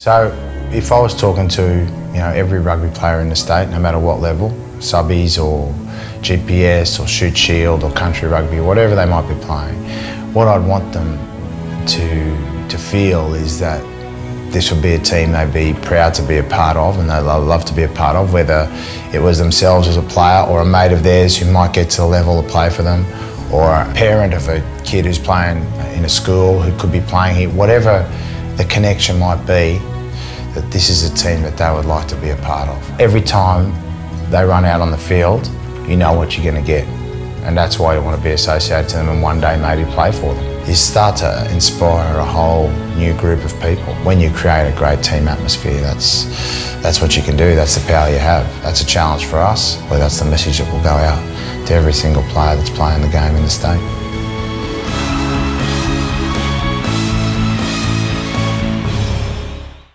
So if I was talking to every rugby player in the state, no matter what level, subbies or GPS or shoot shield or country rugby, whatever they might be playing, what I'd want them to feel is that this would be a team they'd be proud to be a part of and they'd love to be a part of, whether it was themselves as a player or a mate of theirs who might get to the level to play for them, or a parent of a kid who's playing in a school who could be playing here, whatever the connection might be, that this is a team that they would like to be a part of. Every time they run out on the field, you know what you're going to get. And that's why you want to be associated to them and one day maybe play for them. You start to inspire a whole new group of people. When you create a great team atmosphere, that's what you can do, that's the power you have. That's a challenge for us, but that's the message that will go out to every single player that's playing the game in the state.